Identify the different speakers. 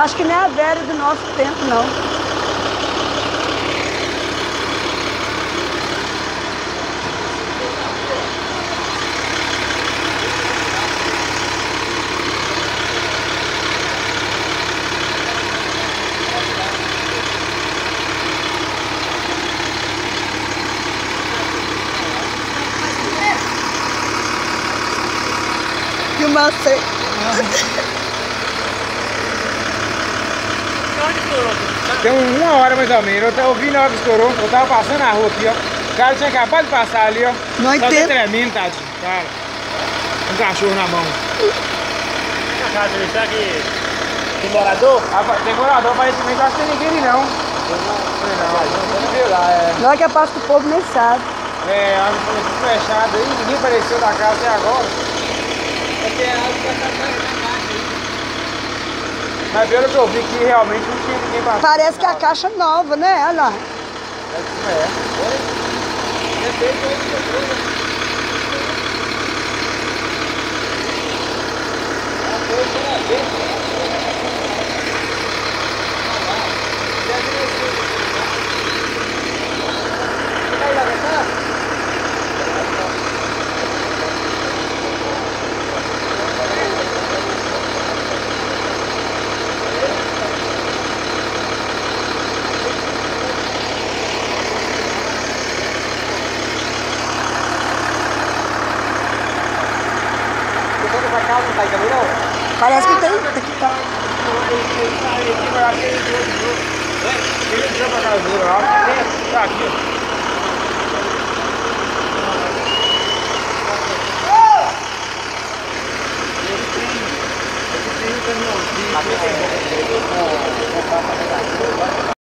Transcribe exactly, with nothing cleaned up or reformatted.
Speaker 1: acho que nem a velha do nosso tempo, não. Que massa.
Speaker 2: Tem uma hora mais ou menos, eu tava ouvindo a hora que estourou, eu tava passando na rua aqui, ó. O cara tinha acabado de passar ali, ó.
Speaker 1: Não
Speaker 2: Só
Speaker 1: entendo.
Speaker 2: tremendo, tadinho, cara. Um cachorro na mão.
Speaker 3: Na casa dele, será que tem morador?
Speaker 2: Ah, tem morador, aparentemente, acho que tem ninguém ali não. Não, não, não, lá, é.
Speaker 1: Na hora que eu passo que o povo nem sabe.
Speaker 2: É, a foi tudo fechado aí, ninguém apareceu da casa até agora.
Speaker 3: Porque é algo que vai estar na caixa aí.
Speaker 2: Mas pelo que eu vi aqui, realmente não tinha ninguém passando.
Speaker 1: Parece que a caixa é nova, né? Olha lá.
Speaker 2: É.
Speaker 3: É feito outra coisa.
Speaker 1: Parece que tem. Aqui tá.
Speaker 2: Ele entrou pra casa dele lá. Tá aqui, ó.